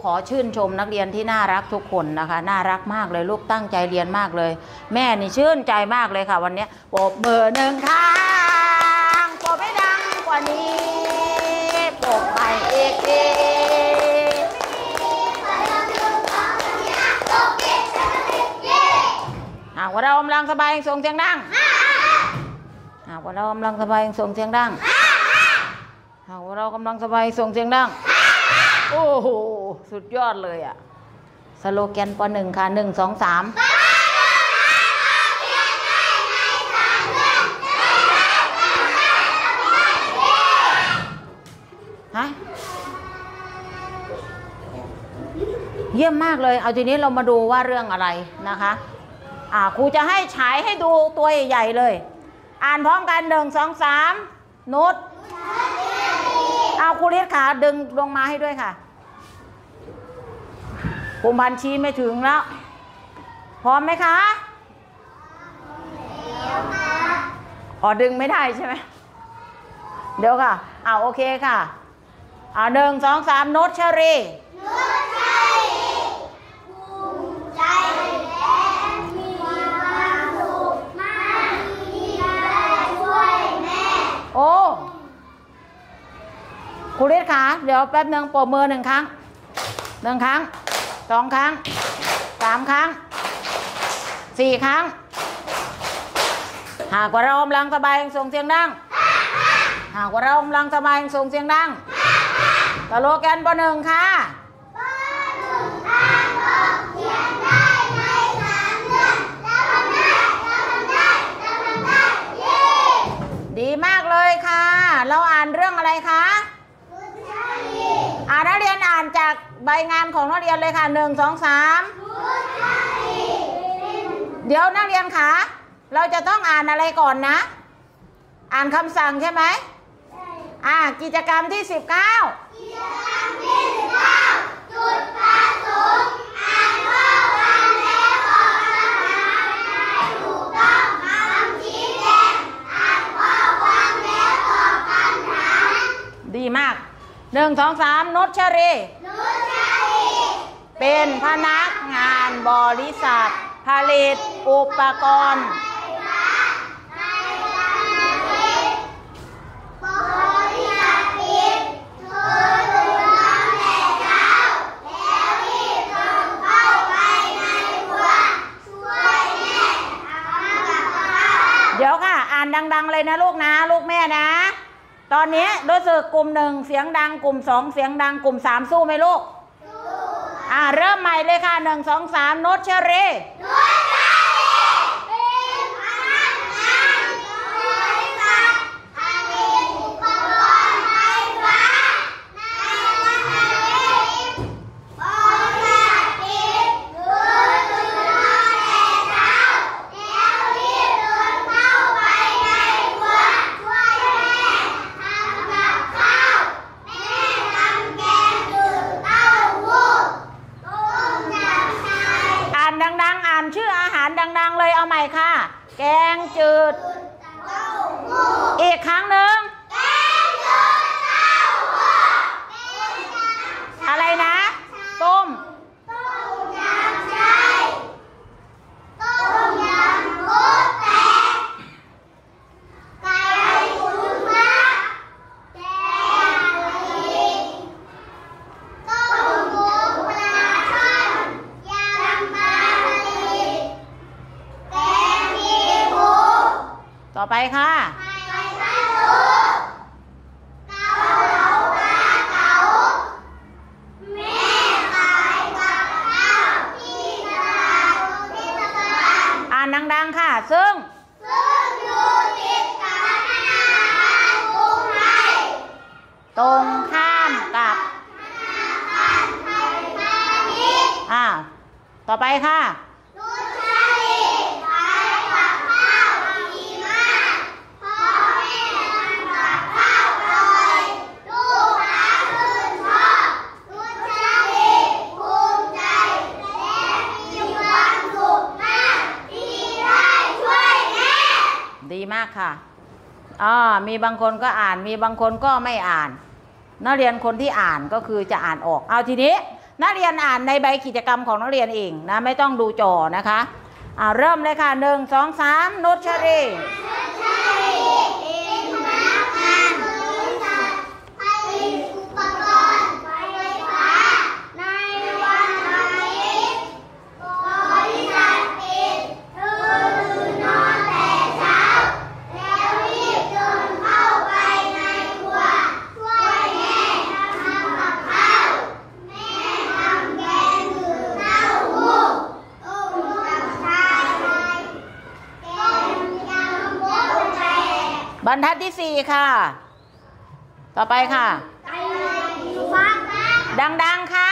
ขอชื่นชมนักเรียนที่น่ารักทุกคนนะคะน่ารักมากเลยลูกตั้งใจเรียนมากเลยแม่นี่ชื่นใจมากเลยค่ะวันนี้ปรบมือหนึ่งครั้งปรบให้ดังกว่านี้ปรบไปอีกทีหากว่าเรากำลังสบายส่งเสียงดังหากว่าเรากำลังสบายส่งเสียงดังหากว่าเรากำลังสบายส่งเสียงดังโอ้โหสุดยอดเลยอะสโลแกนป.1 ค่ะ1 2 3ฮะเยี่ยมมากเลยเอาทีนี้เรามาดูว่าเรื่องอะไรนะคะครูจะให้ฉายให้ดูตัวใหญ่ๆเลยอ่านพร้อมกัน1 2 3นุชเอาครูฤทธิ์ขาดึงลงมาให้ด้วยค่ะภูมิพันธ์ชี้ไม่ถึงแล้วพร้อมไหมคะดึงไม่ได้ใช่ไหมเดี๋ยวค่ะโอเคค่ะ1 2 3นุชชรีโอ้ครูฤทธิ์ขาเดี๋ยวแป๊บนึงปรบมือ1 ครั้ง1 ครั้ง2 ครั้ง3 ครั้ง4 ครั้งหากว่าเรากำลังสบายส่งเสียงดังหากว่าเรากำลังสบายส่งเสียงดังสโลแกนป.1 ค่ะดีมากเลยค่ะเราอ่านเรื่องอะไรคะนักเรียนอ่านจากใบงานของนักเรียนเลยค่ะ1 2 3เดี๋ยวนักเรียนคะเราจะต้องอ่านอะไรก่อนนะอ่านคำสั่งใช่ไหมกิจกรรมที่19จุดประสงค์อ่านข้อความและตอบคำถามให้ถูกต้องคำชี้แจงอ่านข้อความและตอบคำถามดีมาก1 2 3นุชชรีเป็นพนักงานบริษัทผลิตอุปกรณ์เดี๋ยวค่ะอ่านดังๆเลยนะลูกนะลูกแม่นะตอนนี้รู้สึกกลุ่ม1เสียงดังกลุ่ม2เสียงดังกลุ่ม3สู้ไหมลูกเริ่มใหม่เลยค่ะ1 2 3นุชชรีเป็นพนักงานบริษัทผลิตอุปกรณ์ไฟฟ้าในวันอาทิตย์บริษัทปิดตื่นนอนแต่เช้าแล้วรีบเดินเข้าไปในครัวช่วยแม่ทำกับข้าวแม่ทำแกงจืดเต้าหู้ต้มยำไก่อ่านดังๆอ่านชื่ออาหารดังๆเลยเอาใหม่ค่ะแกงจืดเต้าหู้อีกครั้งหนึ่งแกงจืดเต้าหู้อะไรนะต้มยำไก่ต้มยำโป๊ะแตกไก่ตุ๋นมะแกงกะหรี่ต้มหมูปลาช่อนยำปลาสลิดแกงขี้หมูต่อไปค่ะไข่ปลาทูเกาเหลาปลาเก๋าแม่ขายกับข้าวที่ตลาดเทศบาลอ่านดังๆค่ะซึ่งอยู่ติดกับธนาคารกรุงไทยตรงข้ามกับธนาคารไทยพาณิชย์ต่อไปค่ะนุชชรีขายกับข้าวดีมากเพราะแม่ทำกับข้าวอร่อยลูกค้าชื่นชอบนุชชรีภูมิใจและมีความสุขมากที่ได้ช่วยแม่ดีมากค่ะมีบางคนก็อ่านมีบางคนก็ไม่อ่านนักเรียนคนที่อ่านก็คือจะอ่านออกเอาทีนี้นักเรียนอ่านในใบกิจกรรมของนักเรียนเองนะไม่ต้องดูจอนะคะเริ่มเลยค่ะ1 2 3นุชรี บรรทัดที่4ค่ะต่อไปค่ะดังๆค่ะ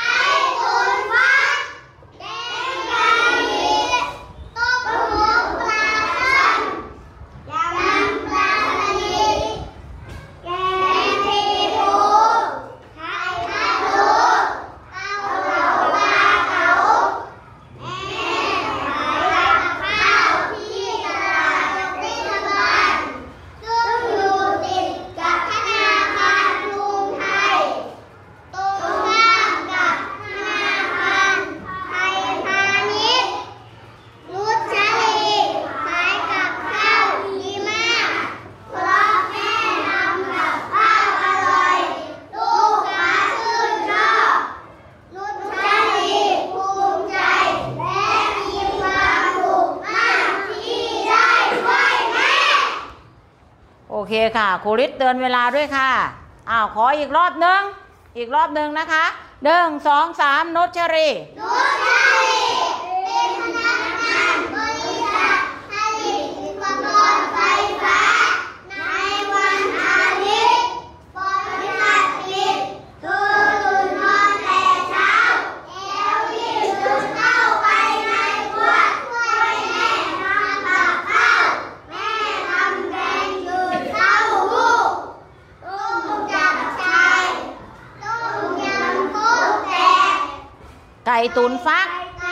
โอเคค่ะครูฤทธิ์เตือนเวลาด้วยค่ะขออีกรอบนึงนะคะ1 2 3นุชรีเป็นพนักงานบริษัทผลิตอุปกรณ์ไฟฟ้าในวันอาทิตย์บริษัทปิดตื่นนอนแต่เช้าแล้วรีบเดินเข้าไปในครัวช่วยแม่ทำกับข้าวแม่ทำแกงจืดเต้าหู้ต้มจับฉ่ายต้มยำโป๊ะแตกไก่ตุ๋นฟัก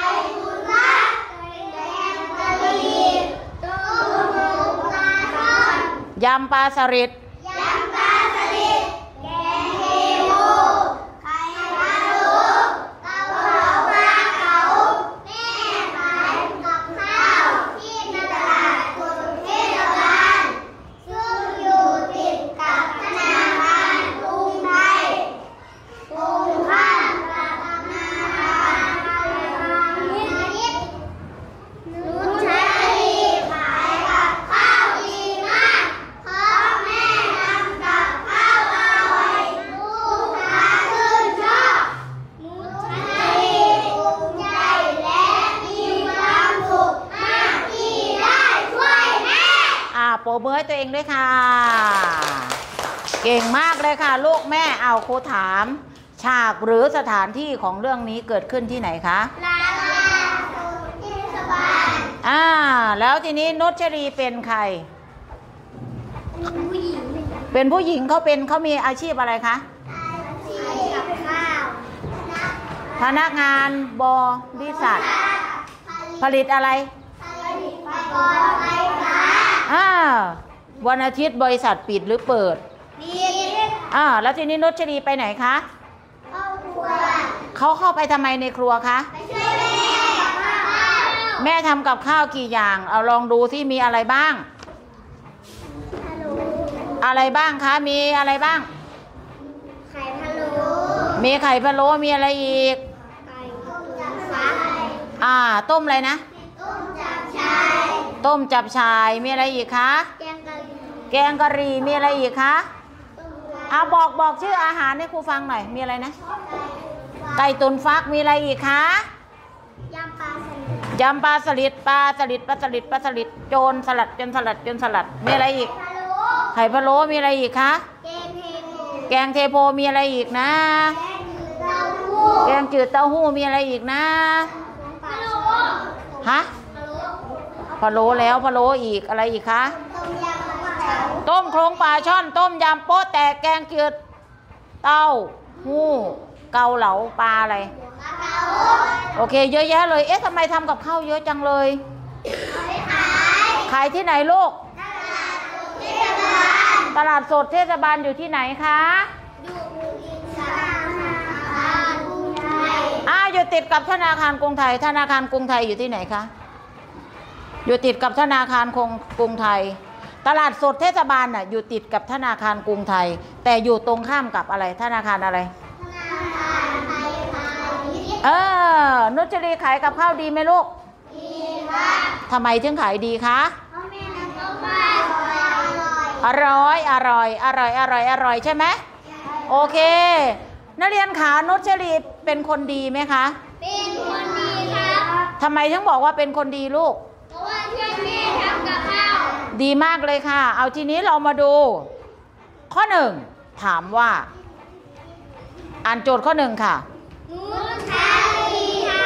ยำปลาสลิดแกงเทโพไข่พะโล้เกาเหลาปลาเก๋าแม่ขายกับข้าวที่ตลาดสดเทศบาลซึ่งอยู่ติดกับธนาคารกรุงไทยตรงข้ามกับธนาคารไทยพาณิชย์นุชรีขายกับข้าวดีมากเพราะแม่ทำกับข้าวอร่อยลูกค้าชื่นชอบนุชรีภูมิใจและมีความสุขมากที่ได้ช่วยแม่โปรบมือให้ตัวเองด้วยค่ะเก่งมากเลยค่ะลูกแม่ครูถามฉากหรือสถานที่ของเรื่องนี้เกิดขึ้นที่ไหนคะร้านเทศบาลแล้วทีนี้นุชรีเป็นใครเป็นผู้หญิงเขามีอาชีพอะไรคะอาชีพกับข้าวพนักงานบริษัทผลิตอะไรผลิตอุปกรณ์ไฟฟ้าวันอาทิตย์บริษัทปิดหรือเปิดปิดแล้วทีนี้นุชรีไปไหนคะเข้าครัวเขาเข้าไปทำไมในครัวคะไปช่วยแม่ทำกับข้าวแม่ทำกับข้าวกี่อย่างเอาลองดูที่มีอะไรบ้างอะไรบ้างคะมีอะไรบ้างไข่พะโล้มีไข่พะโล้มีอะไรอีกไก่ต้มจับฟักต้มอะไรนะต้มจับฉ่ายมีอะไรอีกคะแกงกะหรี่มีอะไรอีกคะบอกชื่ออาหารให้ครูฟังหน่อยมีอะไรนะไก่ตุ๋นฟักมีอะไรอีกคะยำปลาสลิดโจรสลัดมีอะไรอีกไข่พะโล้มีอะไรอีกคะแกงเทโพมีอะไรอีกนะแกงจืดเต้าหู้มีอะไรอีกนะพะโล้แล้วพะโล้อีกอะไรอีกคะต้มโครงปลาช่อนต้มยำโป๊ะแตกแกงจืดเต้าหู้เกาเหลาปลาอะไรโอเคเยอะแยะเลยทำไมทำกับข้าวเยอะจังเลยขายที่ไหนลูกตลาดสดเทศบาลอยู่ที่ไหนคะอยู่อินทราอยู่ติดกับธนาคารกรุงไทยธนาคารกรุงไทยอยู่ที่ไหนคะอยู่ติดกับธนาคารกรุงไทยตลาดสดเทศบาลน่ะอยู่ติดกับธนาคารกรุงไทยแต่อยู่ตรงข้ามกับอะไรธนาคารอะไรนุชรีขายกับข้าวดีไหมลูกดีค่ะทำไมถึงขายดีคะอร่อยอร่อยอร่อยอร่อยอร่อยใช่ไหมโอเคนักเรียนขานุชรีเป็นคนดีไหมคะเป็นคนดีครับทำไมถึงบอกว่าเป็นคนดีลูกเพราะว่าช่วยแม่ทำกับข้าวดีมากเลยค่ะเอาทีนี้เรามาดูข้อหนึ่งถามว่าอ่านโจทย์ข้อหนึ่งค่ะนุชรี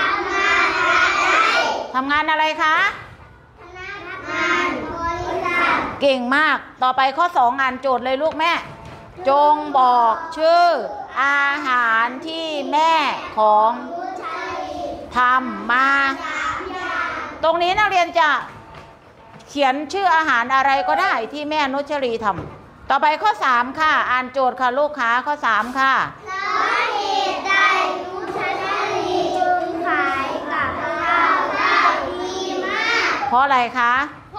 ทำงานอะไรคะพนักงานบริษัทเก่งมากต่อไปข้อ2อ่านโจทย์เลยลูกแม่จงบอกชื่ออาหารที่แม่ของทำมาตรงนี้นักเรียนจะเขียนชื่ออาหารอะไรก็ได้ที่แม่นุชรีทำต่อไปข้อ3ค่ะอ่านโจทย์ค่ะลูกค้าข้อ3ค่ะเหตุใดนุชรีจึงขายกับข้าวได้ดีมากเพราะอะไรคะ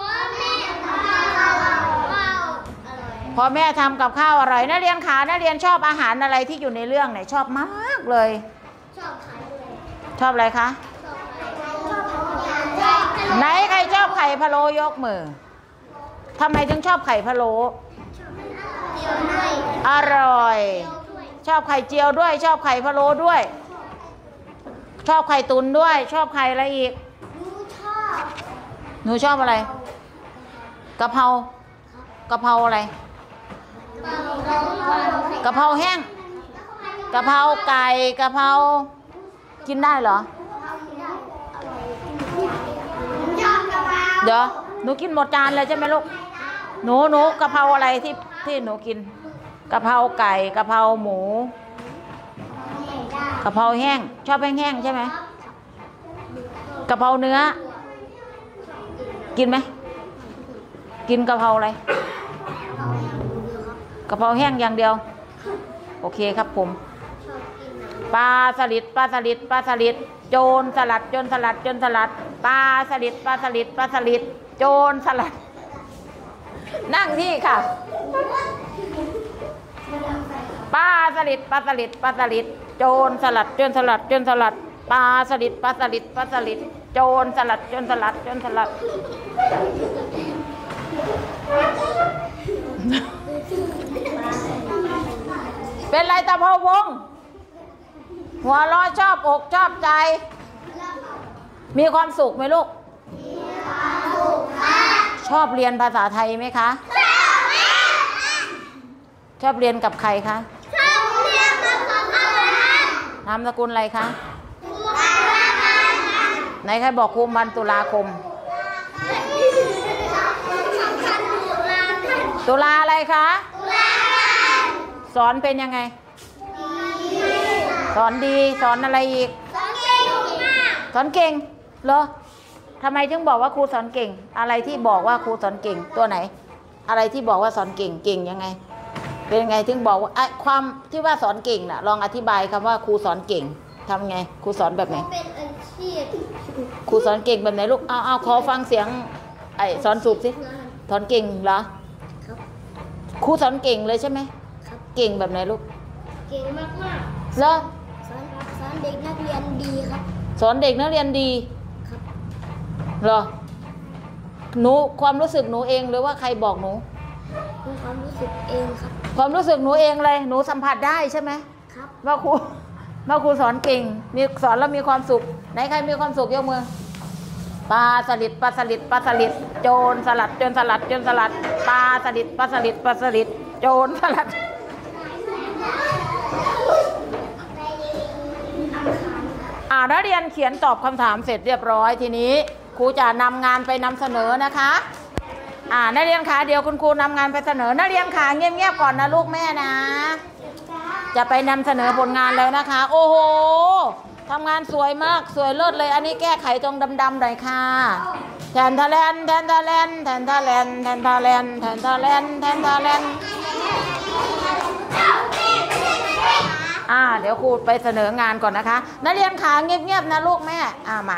พอแม่ทำกับข้าวอร่อยนักเรียนขานักเรียนชอบอาหารอะไรที่อยู่ในเรื่องไหนชอบมากเลยชอบอะไรคะไหนใครชอบไข่พะโล้ยกมือทำไมถึงชอบไข่พะโล้อร่อยชอบไข่เจียวด้วยชอบไข่พะโล้ด้วยชอบไข่ตุ๋นด้วยชอบไข่อะไรอีกหนูชอบอะไรกะเพรอะไรกะเพราแห้งกะเพราไก่กะเพรากินได้เหรอเดี๋ยวหนูกินหมดจานเลยใช่ไหมลูกหนูกะเพราอะไรที่หนูกินกะเพราไก่กะเพราหมูกะเพราแห้งชอบแห้งๆใช่ไหมกะเพราเนื้อกินไหมกินกะเพราอะไรกะเพราแห้งอย่างเดียวโอเคครับผมปลาสลิดโจรสลัดปลาสลิดโจรสลัดนั่งที่ค่ะปลาสลิดโจรสลัดปลาสลิดโจรสลัดเป็นไรตาพวงหัวเราะชอบอกชอบใจมีความสุขไหมลูกชอบเรียนภาษาไทยไหมคะชอบเรียนกับใครคะชอบเรียนกับนามสกุลอะไรคะไหนใครบอกครูมันตุลาคมตุลาอะไรคะสอนเป็นยังไงสอนดีสอนอะไรอีกสอนเก่งเหรอทำไมถึงบอกว่าครูสอนเก่งอะไรที่บอกว่าครูสอนเก่งตัวไหนอะไรที่บอกว่าสอนเก่งยังไงเป็นยังไงถึงบอกว่าความที่ว่าสอนเก่งน่ะลองอธิบายคำว่าครูสอนเก่งทำไงครูสอนแบบไหนเป็นอาชีพครูสอนเก่งแบบไหนลูกเอาขอฟังเสียงสอนสูบสิสอนเก่งเหรอครูสอนเก่งเลยใช่ไหมเก่งแบบไหนลูกเก่งมากๆเหรอสอนเด็กนักเรียนดีครับสอนเด็กนักเรียนดีครับเหรอหนูความรู้สึกหนูเองหรือว่าใครบอกหนูความรู้สึกเองครับความรู้สึกหนูเองเลยหนูสัมผัสได้ใช่ไหมครับว่าครูสอนเก่งมีสอนแล้วมีความสุขไหนใครมีความสุขยกมือปลาสลิดโจรสลัดปลาสลิดโจรสลัดนักเรียนเขียนตอบคำถามเสร็จเรียบร้อยทีนี้ครูจะนำงานไปนำเสนอนะคะนักเรียนขาเดี๋ยวคุณครูนำงานไปเสนอนักเรียนขาเงียบๆก่อนนะลูกแม่นะจะไปนำเสนอผลงานแล้วนะคะโอ้โหทำงานสวยมากสวยเลิศเลยอันนี้แก้ไขตรงดำๆหน่อยค่ะแทนทาแลนเดี๋ยวครูไปเสนองานก่อนนะคะนักเรียนขาเงียบๆนะลูกแม่มา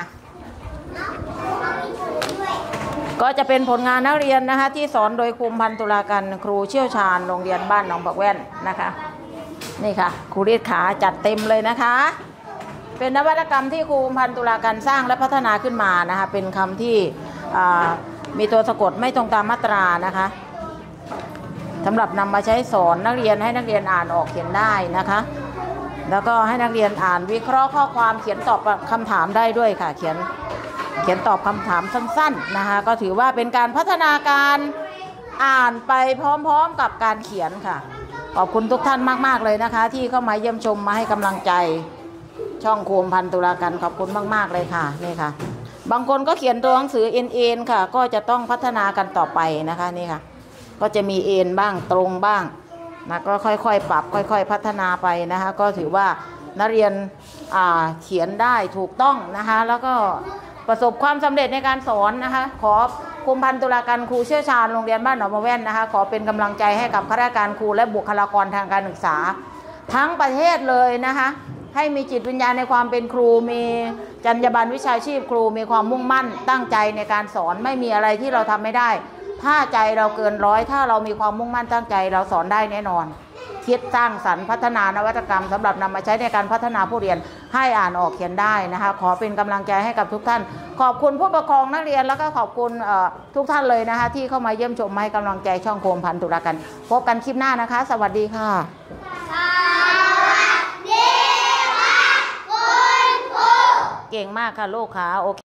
ก็จะเป็นผลงานนักเรียนนะคะที่สอนโดยครูพันตุลาการครูเชี่ยวชาญโรงเรียนบ้านหนองปักแว่นนะคะนี่ค่ะครูเรียดขาจัดเต็มเลยนะคะเป็นนวัตกรรมที่ครูพันตุลาการสร้างและพัฒนาขึ้นมานะคะเป็นคำที่มีตัวสะกดไม่ตรงตามมาตรานะคะสำหรับนำมาใช้สอนนักเรียนให้นักเรียนอ่านออกเขียนได้นะคะแล้วก็ให้นักเรียนอ่านวิเคราะห์ข้อความเขียนตอบคำถามได้ด้วยค่ะเขียนตอบคำถามสั้นๆนะคะก็ถือว่าเป็นการพัฒนาการอ่านไปพร้อมๆกับการเขียนค่ะขอบคุณทุกท่านมากๆเลยนะคะที่เข้ามาเยี่ยมชมมาให้กำลังใจช่องครูพันตุลาการขอบคุณมากๆเลยค่ะนี่ค่ะบางคนก็เขียนตัวหนังสือเอ็นค่ะก็จะต้องพัฒนากันต่อไปนะคะนี่ค่ะก็จะมีเอ็นบ้างตรงบ้างนะก็ค่อยๆปรับค่อยๆพัฒนาไปนะคะก็ถือว่านักเรียนเขียนได้ถูกต้องนะคะแล้วก็ประสบความสำเร็จในการสอนนะคะขอครูพันตุลาการครูเชี่ยวชาญโรงเรียนบ้านหนองมะแว่นนะคะขอเป็นกำลังใจให้กับข้าราชการครูและบุคลากรทางการศึกษาทั้งประเทศเลยนะคะให้มีจิตวิญญาณในความเป็นครูมีจรรยาบรรณวิชาชีพครูมีความมุ่งมั่นตั้งใจในการสอนไม่มีอะไรที่เราทำไม่ได้ถ้าใจเราเกินร้อยถ้าเรามีความมุ่งมั่นตั้งใจเราสอนได้แน่นอนคิดสร้างสรรค์พัฒนานวัตกรรมสำหรับนำมาใช้ในการพัฒนาผู้เรียนให้อ่านออกเขียนได้นะคะขอเป็นกำลังใจให้กับทุกท่านขอบคุณผู้ปกครองนักเรียนแล้วก็ขอบคุณทุกท่านเลยนะคะที่เข้ามาเยี่ยมชมให้กำลังใจช่องครูพันตุลาการพบกันคลิปหน้านะคะสวัสดีค่ะเก่งมากค่ะลูกค่ะโอเค